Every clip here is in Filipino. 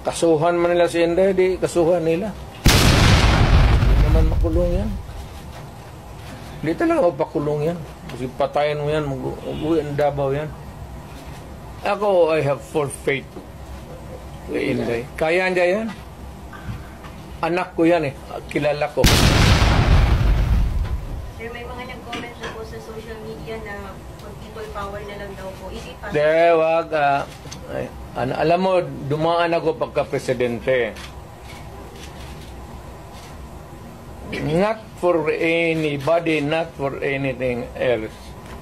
Kasuhan man nila si Inday, di kasuhan nila. Hindi naman makulong yan. Hindi talaga magpakulong yan. Kasi patayin mo yan, mag-uwi ang Davao yan. Ako, I have full faith kay Inday. Kaya niya yan. Anak ko yan eh. Kilala ko. Sir, may mga nag-comment na po sa social media na people power na lang daw po. Is it possible? De, wag. Alam mo, dumaan ako pagka-presidente. Not for anybody, not for anything else.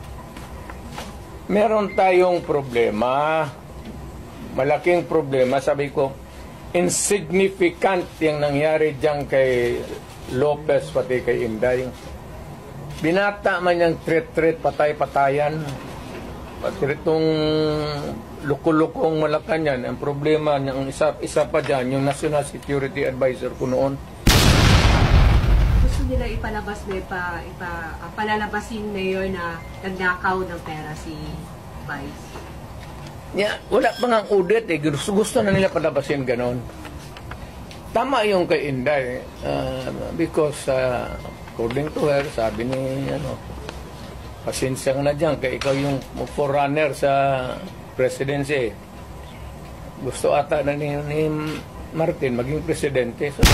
Meron tayong problema. Malaking problema. Sabi ko, insignificant yung nangyari dyan kay Lopez pati kay Inday. Binata man yung threat, patay-patayan. Pati itong luko-lukong Malacanang, ang problema ng isa pa dyan, yung National Security Advisor ko noon. Gusto nila ipalabas na palalabasin mayor na nagnakaw ng pera si Vice. Yeah, wala pa nga audit eh. Gusto na nila palabasin ganon. Tama yung kay Inday. Because according to her, sabi ni pasensya ka na dyan, kaya ikaw yung forerunner sa presidency. Gusto ata na ni Martin maging presidente. So,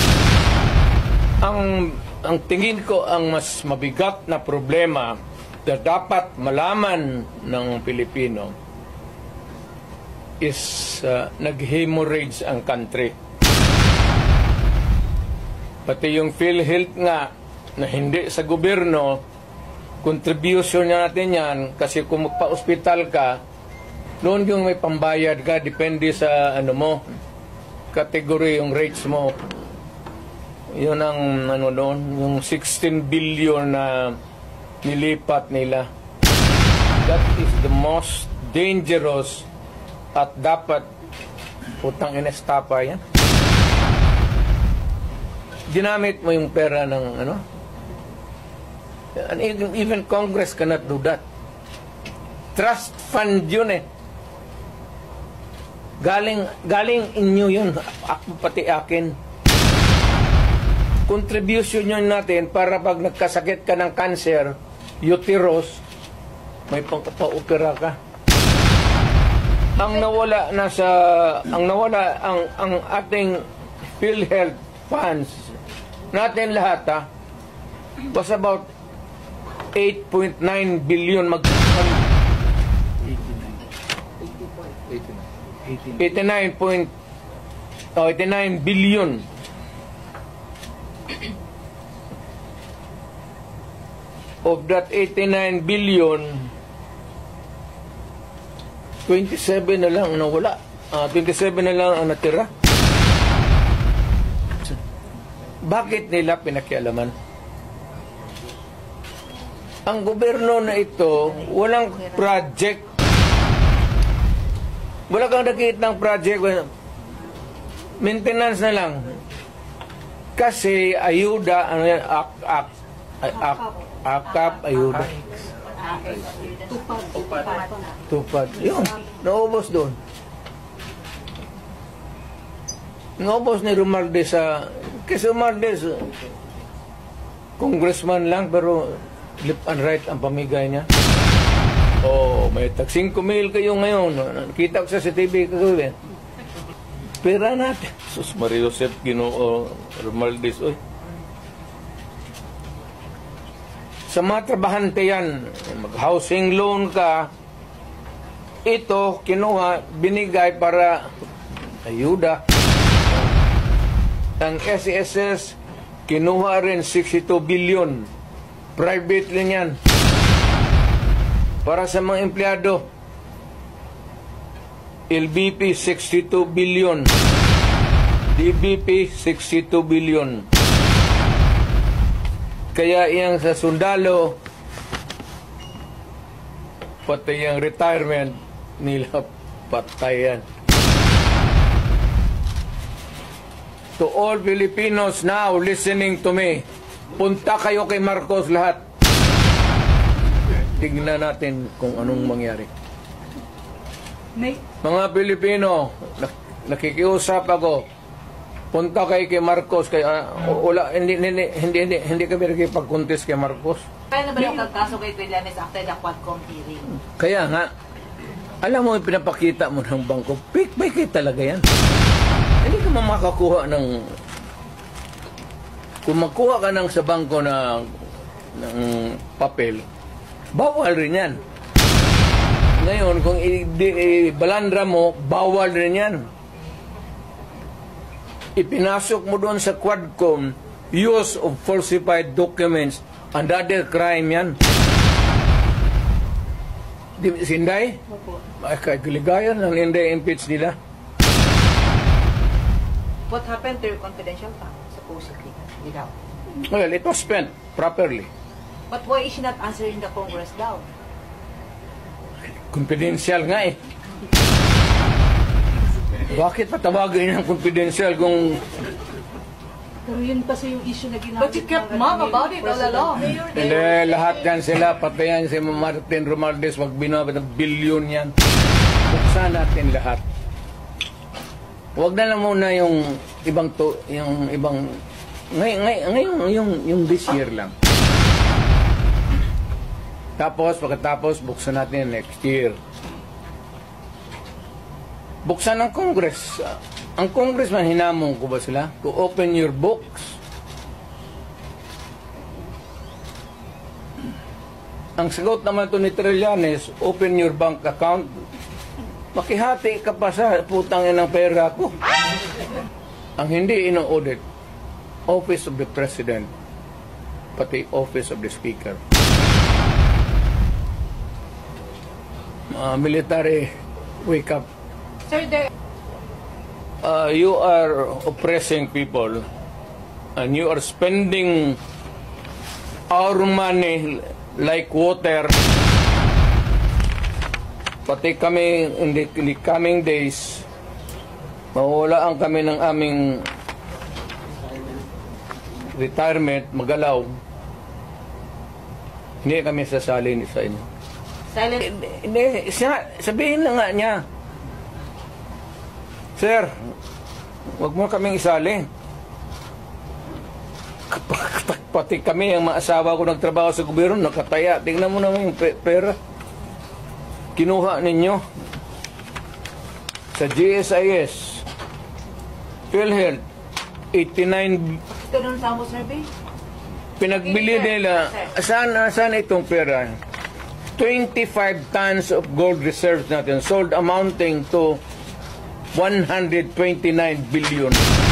ang tingin ko ang mas mabigat na problema na dapat malaman ng Pilipino is nag-hemorrhage ang country. Pati yung PhilHealth nga na hindi sa gobyerno, contribution natin yan kasi kung magpa-hospital ka, noon yung may pambayad ka, depende sa category yung rates mo. Yun ang doon, yung 16 billion na nilipat nila. That is the most dangerous at dapat putang inestapa yan. Ginamit mo yung pera ng and even Congress cannot do that. Trust fund yun eh. Galing inyo yun, ako pati akin. Contribution yun natin para pag nagkasakit ka ng cancer, uterus, may pangkapa-opera ka. Ang ating PhilHealth funds natin lahat was about 8.9 billion 89 billion. Of that 89 billion, 27 na lang nawala. 27 na lang ang natira. Bakit nila pinakialaman? Ang gobyerno na ito, walang project. Wala kang nakita ng project. Maintenance na lang. Kasi ayuda, akap, ayuda. Tupad. Yun, naubos doon. Naubos ni Romualdez kasi Romualdez, congressman lang, pero left and right ang pamigay niya. May tag 5,000 kayo ngayon. Nakita ko sa CCTV kagabi. Pera natin. Sus Maria Joseph Ginoo Romualdez. Sa mga trabahante yan, mag-housing loan ka, ito, kinuha, binigay para ayuda. Ang SSS, kinuha rin 62 billion. Private rin yan. Para sa mga empleyado, LBP 62 billion. DBP 62 billion. Kaya iyang sa sundalo, pati yung retirement nila patayan. To all Filipinos now listening to me, punta kayo kay Marcos lahat. Tignan natin kung anong mangyari. Mga Pilipino, nakikiusap ako. Punta kay Marcos kay wala hindi kami nakipag-contest kay Marcos. Kaya na ba yung kaso kay Trillanes after the Quadcom hearing? Kaya nga, alam mo, pinapakita mo ng bangko, fake talaga yan. Hindi ka makakuha ng... Kung magkuha ka ng sa bangko ng papel, bawal rin yan. Ngayon, kung balandra mo, bawal rin yan. Ipinasok mo doon sa Quadcom, use of falsified documents, another crime yan. Sinday? Ay, kagiligayan lang hindi impeach nila. What happened to your confidential fund, supposedly? Without. Well, it was spent properly. But why is she not answering the Congress daw? Confidential nga eh. Bakit patawagin ng confidential kung... Pero yun kasi yung issue na ginamit. But you kept mum about it all along. Hindi, lahat yan sila, pati yan si Martin Romualdez, wag binabot ng bilyon yan. Buksan natin lahat. Wag na lang muna yung ibang ngayon yung this year lang. Tapos, pagkatapos, buksan natin next year. Buksan ng Congress. Ang Congressman, hinamong ko ba sila? To open your books. Ang sagot naman ito ni Trillanes, open your bank account. Makihati ka pa sa putang ng pera ko. Ang hindi ino-audit, Office of the President, pati Office of the Speaker. Military, wake up. Sir, there... You are oppressing people and you are spending our money like water. Pati kami in the coming days, mawawalaan kami ng aming retirement, magalaw. Hindi kami sasali sa inyo. Silent. Hindi, sabihin na nga niya, Sir, wag mo kaming isali. Pati kami, ang mga asawa ko nagtrabaho sa gobyerno, nakataya. Tingnan mo naman yung pera. Kinuha ninyo sa GSIS, PhilHealth, 89. Ito nung sample survey? Pinagbili nila. Saan itong pera? 25 tons of gold reserves natin sold amounting to 129 billion.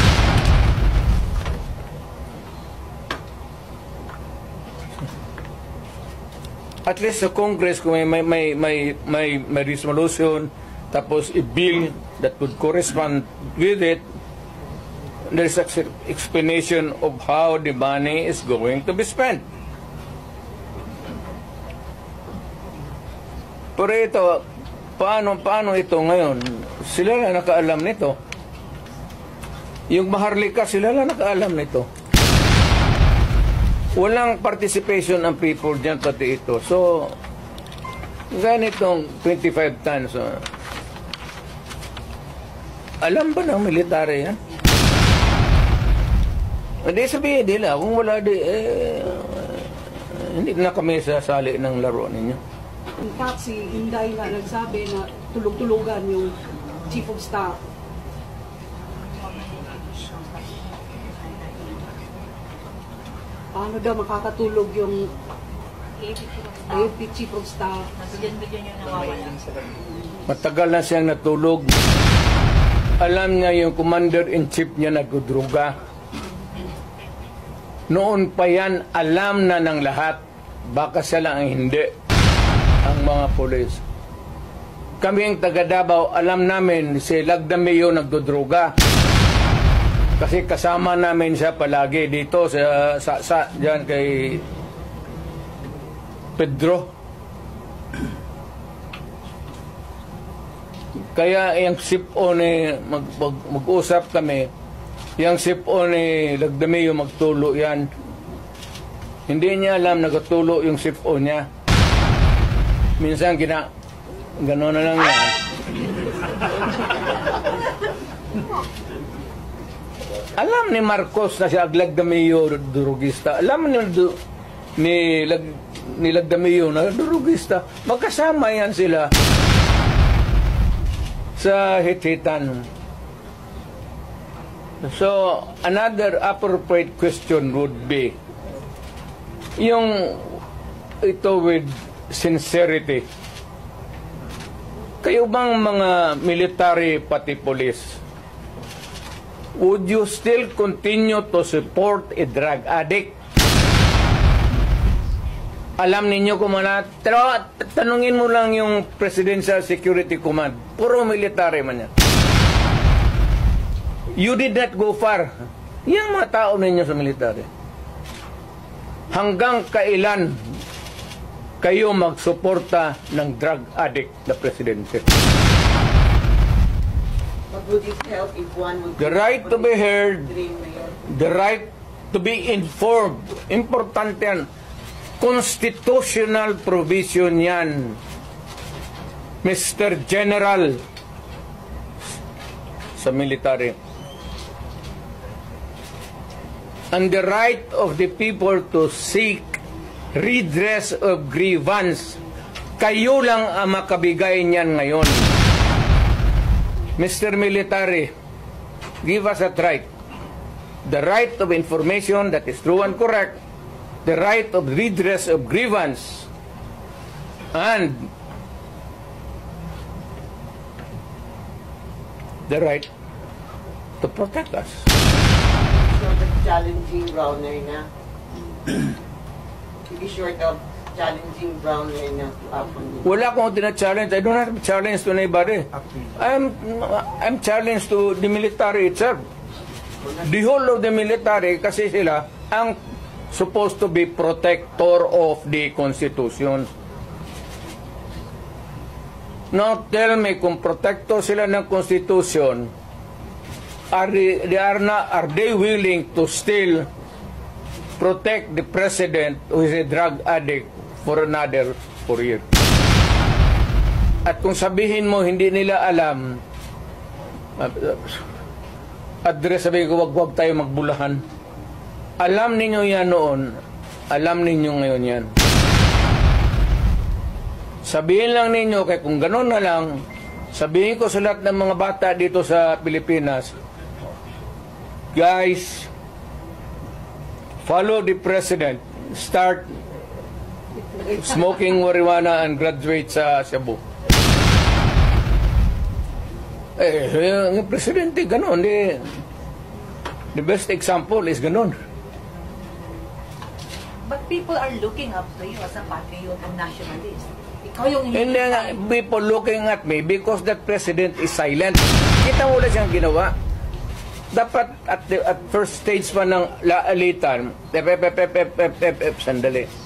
At least sa Congress, kung may resolution, tapos a bill that would correspond with it, there's an explanation of how the money is going to be spent. Pero ito, paano ito ngayon? Sila lang nakaalam nito. Yung Maharlika, sila lang nakaalam nito. Walang participation ng people dyan, pati ito. So, ganitong 25 tons. Alam ba ng military yan? Hindi sabihin nila, kung wala hindi na kami sasali ng laro ninyo. In fact, si Inday nga nagsabi na tulog-tulugan yung Chief of Staff. Paano daw makakatulog yung AFP Chief of Staff? Nabigyan yung nawawala. Matagal na siyang natulog. Alam niya yung commander-in-chief niya nagdudruga. Noon pa yan, alam na ng lahat. Baka siya lang ang hindi. Ang mga polis. Kaming taga Davao, alam namin si Lagdameo nagdudruga. Kasi kasama namin siya palagi dito sa diyan kay Pedro. Kaya yung sip-o ni mag-usap kami, yung sip-o ni Lagdameo magtulo yan. Hindi niya alam nagtulo yung sip-o niya. Minsan gano'n na lang yan. Alam ni Marcos na siya Lagdamio durugista. Alam ni Lagdamio na durugista. Magkasama yan sila sa hit-hitan. So, another appropriate question would be, yung ito with sincerity. Kayo bang mga military pati police, would you still continue to support a drug addict? Alam ninyo kung mana, pero tanungin mo lang yung Presidential Security Command. Puro military man yan. You did not go far. Yang mga tao ninyo sa military. Hanggang kailan kayo magsuporta ng drug addict na presidente? But would it help if one would... The right to be heard, Dream Mayor. the right to be informed. Importante yan. Constitutional provision yan, Mr. General sa military. And the right of the people to seek redress of grievance. Kayo lang ang makabigay niyan ngayon. Mr. Military, give us that right. The right of information that is true and correct. The right of redress of grievance. And the right to protect us. Short of challenging Browner na. Hindi short of challenging Browner na to happen. Wala akong tina-challenge. I don't have a challenge to anybody. I'm challenged to the military itself. The whole of the military, kasi sila ang supposed to be protector of the Constitution. Now tell me, kung protector sila ng Constitution, are they willing to still protect the president who is a drug addict for another 4 years? At kung sabihin mo hindi nila alam, address, sabihin ko, wag tayo magbulahan. Alam ninyo yan noon, alam ninyo ngayon yan. Sabihin lang ninyo, kaya kung gano'n na lang, sabihin ko sa lahat ng mga bata dito sa Pilipinas, guys, follow the president, start smoking marijuana and graduate sa Cebu. Yung presidente, gano'n. The best example is gano'n. But people are looking up to you as a patriot and nationalist. Ikaw yung Hindi nga, people looking at me because that president is silent. Kita mo na siyang ginawa. Dapat at first stage pa ng laalitan, sandali.